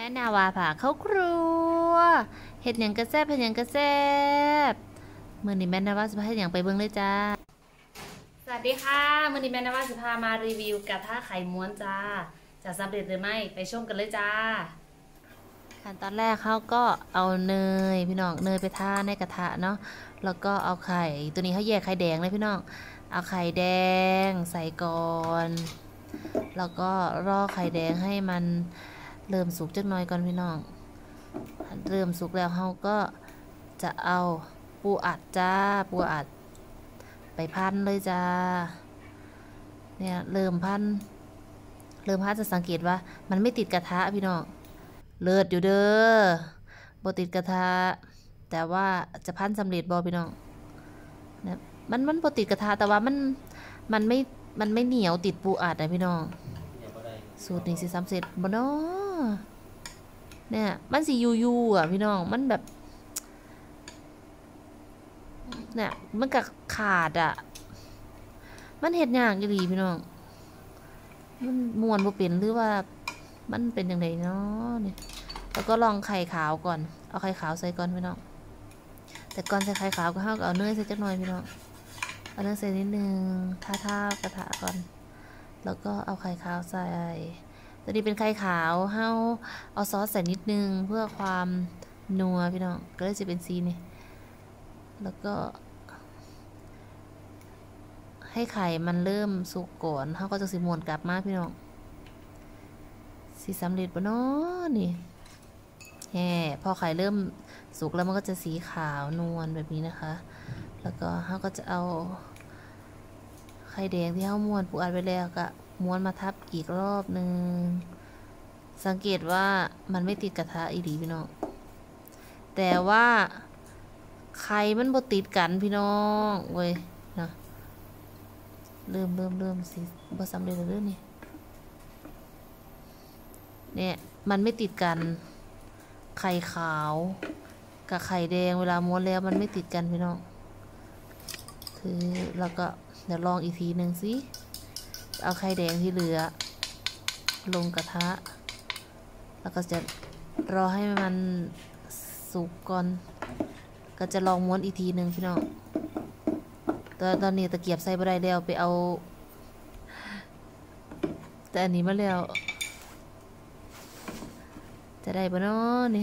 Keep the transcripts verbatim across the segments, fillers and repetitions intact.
นาวาผ่าเข้าครัวเห็ดหยังกระแซบเห็ดหยังกระแซบมื่อนี้แม่นาวาสุภาเห็ดหยังไปเบิ้งเลยจ้าสวัสดีค่ะมื่อนี้แม่นาวาสุภามารีวิวกระทะไข่ม้วนจ้าจะสำเร็จหรือไม่ไปชมกันเลยจ้าขั้นตอนแรกเขาก็เอาเนยพี่น้องเนยไปทาในกระทะเนาะแล้วก็เอาไข่ตัวนี้เขาแยกไข่แดงเลยพี่น้องเอาไข่แดงใส่ก่อนแล้วก็รอไข่แดงให้มันเริ่มสุกจักหน่อยก่อนพี่น้องเริ่มสุกแล้วเขาก็จะเอาปูอัดจ้าปูอัดไปพันเลยจ้าเนี่ยเริ่มพันเริ่มพันจะสังเกตว่ามันไม่ติดกระทะพี่น้องเลิศอยู่เด้อบติดกระทะแต่ว่าจะพันสำเร็จบอพี่น้องนะมันมันบติดกระทะแต่ว่ามันมันไม่มันไม่เหนียวติดปูอัดนะพี่น้องสูตรนี้สิสำเร็จบ่เนาะเนี่ยมันสิยูยูอ่ะพี่น้องมันแบบเนี่ยมันกับขาดอ่ะมันเห็ดยากอยู่ดีพี่น้องมันมวนบ่เป็นหรือว่ามันเป็นยังไงเนาะเนี่ยแล้วก็ลองไข่ขาวก่อนเอาไข่ขาวใส่ก่อนพี่น้องแต่ก่อนใส่ไข่ขาวก็ห้าเอาเนยใส่จักหน่อยพี่น้องเอาเนยใส่นิดนึงท่าท่ากระทะก่อนแล้วก็เอาไข่ขาวใส่ตัวนี้เป็นไข่ขาวเฮาเอาซอสใส่นิดนึงเพื่อความนัวพี่น้องก็เลยจะเป็นซีนี่แล้วก็ให้ไข่มันเริ่มสุกก่อนเขาก็จะสิมวนกลับมาพี่น้องสีสำเร็จปะเนาะนี่แห่พอไข่เริ่มสุกแล้วมันก็จะสีขาวนวลแบบนี้นะคะแล้วก็เขาก็จะเอาไข่แดงที่เขาม้วนปูอัดไว้แล้วก็ม้วนมาทับอีกรอบหนึ่งสังเกตว่ามันไม่ติดกระทะอีดีพี่น้องแต่ว่าไข่มันบ่ติดกันพี่น้องเว้ยนะเริ่มเริ่มเริ่มสิบ่สำเร็จแล้วนี่เนี่ยมันไม่ติดกันไข่ขาวกับไข่แดงเวลาม้วนแล้วมันไม่ติดกันพี่น้องคือแล้วก็เดี๋ยวลองอีกทีหนึ่งสิเอาไข่แดงที่เหลือลงกระทะแล้วก็จะรอให้มันสุกก่อนก็จะลองม้วนอีกทีหนึ่งพี่น้องตอนตอนนี้ตะเกียบใส่บ่ได้แล้วไปเอาแต่อันนี้มาแล้วจะได้ปะเนาะนี่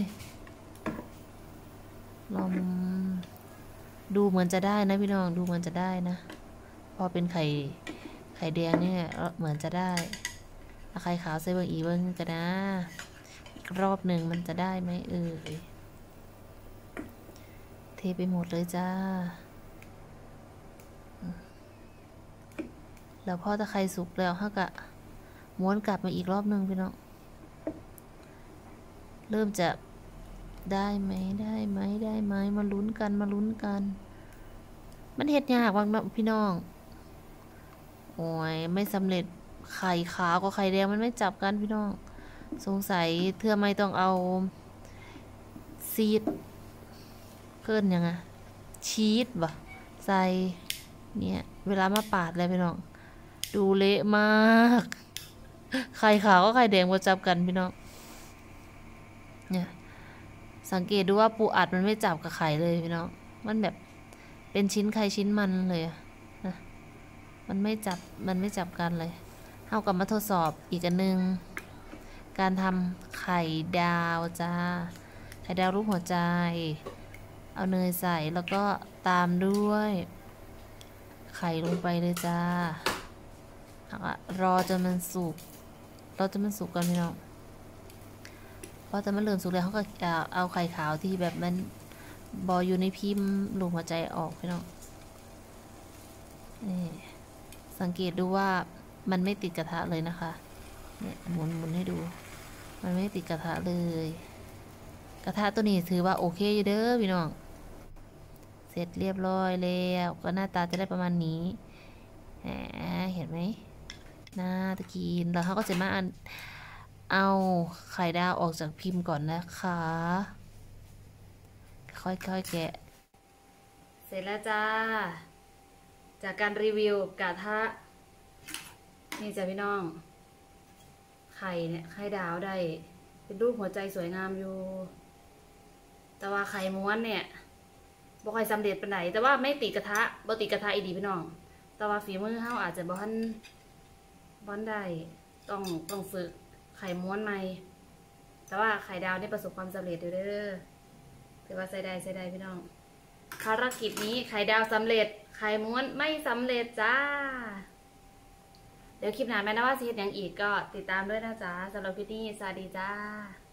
ลองดูเหมือนจะได้นะพี่น้องดูเหมือนจะได้นะพอเป็นไข่ไข่แดงเนี่ยเหมือนจะได้ไข่ขาวใส่เบอร์อีเบิ้งกันนะอีกรอบหนึ่งมันจะได้ไหมเออเทไปหมดเลยจ้าแล้วพอตะไคร้สุกแล้วฮะกะม้วนกลับมาอีกรอบหนึ่งพี่น้องเริ่มจะได้ไหมได้ไหมได้ไหมมาลุ้นกันมาลุ้นกันมันเห็ดยากว่างพี่น้องโอ้ยไม่สำเร็จไข่ขาวกับไข่แดงมันไม่จับกันพี่น้องสงสัยเธอไม่ต้องเอาซีดเกินยังไงชีสบ่ใส่เนี่ยเวลามาปาดอะไรพี่น้องดูเละมากไข่ขาวก็ไข่แดงมาจับกันพี่น้องเนี่ยสังเกตดูว่าปูอัดมันไม่จับกับไข่เลยพี่น้องมันแบบเป็นชิ้นไข่ชิ้นมันเลยนะมันไม่จับมันไม่จับกันเลยเอากลับมาทดสอบอีกอันนึงการทำไข่ดาวจ้าไข่ดาวรูปหัวใจเอาเนยใส่แล้วก็ตามด้วยไข่ลงไปเลยจ้ารอจนมันสุกรอจนมันสุกก่อนพี่น้องพอจะมันเริ่มสุกแล้วเขาก็เอาไข่ขาวที่แบบมันบออยู่ในพิมพ์รูปหัวใจออกพี่น้องนี่สังเกตดูว่ามันไม่ติดกระทะเลยนะคะเนี่ยหมุนหมุนให้ดูมันไม่ติดกระทะเลยกระทะตัวนี้ถือว่าโอเคอยู่เด้อพี่น้องเสร็จเรียบร้อยแล้วก็หน้าตาจะได้ประมาณนี้เห็นไหมน่าตะกินแล้วเขาก็จะมาเอาไข่ดาวออกจากพิมพ์ก่อนนะคะค่อยๆแกะเสร็จแล้วจ้าจากการรีวิวกระทะนี่จ้ะพี่น้องไข่เนี่ยไข่ดาวได้เป็นรูปหัวใจสวยงามอยู่แต่ว่าไข่ม้วนเนี่ยบ่ค่อยสำเร็จปานใดแต่ว่าไม่ติดกระทะบ่ติดกระทะอีดีพี่น้องแต่ว่าฝีมือเฮาอาจจะบ่ทันบ่ได้ต้องต้องฝึกไข่ม้วนใหม่แต่ว่าไข่ดาวได้ประสบความสำเร็จเด้อถือว่าใส่ได้ใส่ได้พี่น้องภารกิจนี้ไข่ดาวสำเร็จไข่ม้วนไม่สำเร็จจ้าเดี๋ยวคลิปหน้าแม่นะว่าสิเฮ็ดหยังอีกก็ติดตามด้วยนะจ๊ะสำหรับคลิปนี้สวัสดีจ้า